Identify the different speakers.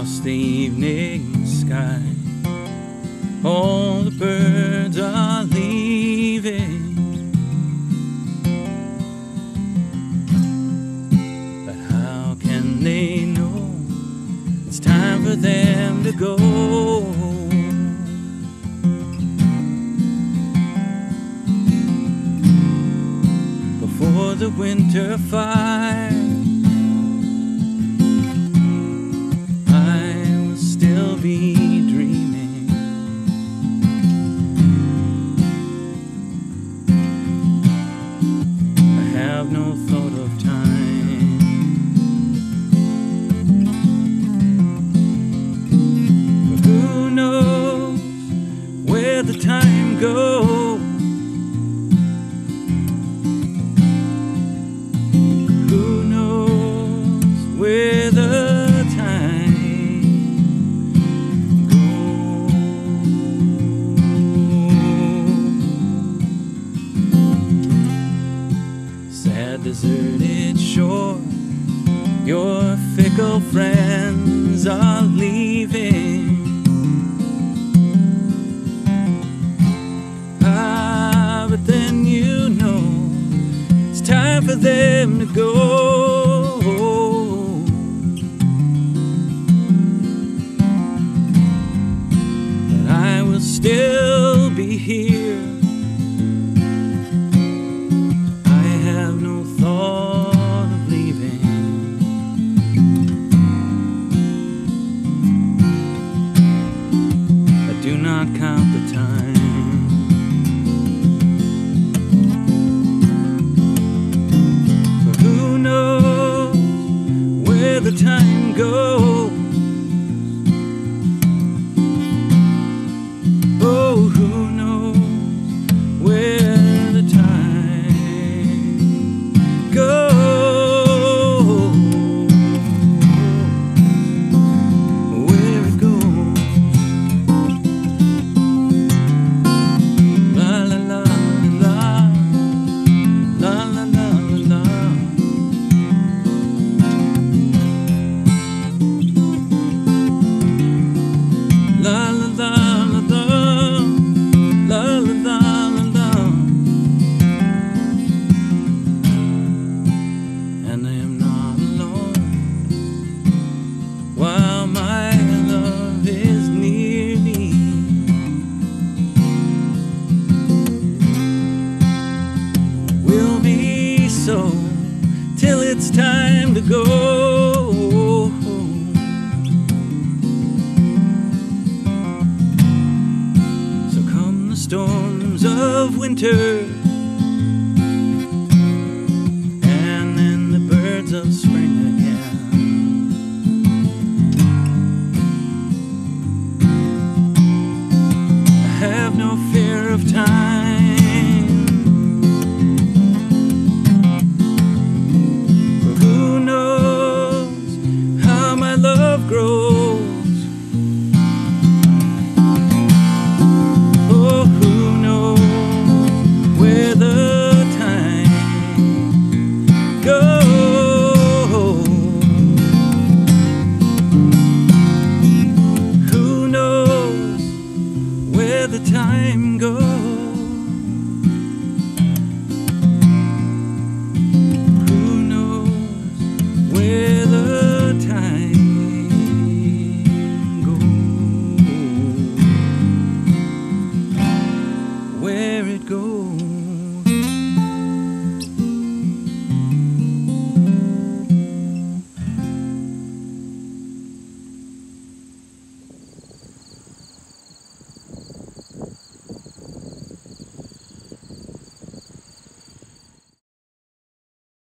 Speaker 1: across the evening sky. All the birds are leaving, but how can they know it's time for them to go? Before the winter fire, I will still be dreaming. I have no thought of time, but who knows where the time goes? Where the time goes. Sad deserted shore, your fickle friends are leaving. Ah, but then you know it's time for them to go. Still be here. I have no thought of leaving. I do not count the time, but who knows where the time goes? Oh, who knows where the time goes, where it goes. La la la la, la la la la. La la la la. La la la la la, and I am not alone while my love is near me. We'll be so till it's time to go. Storms of winter,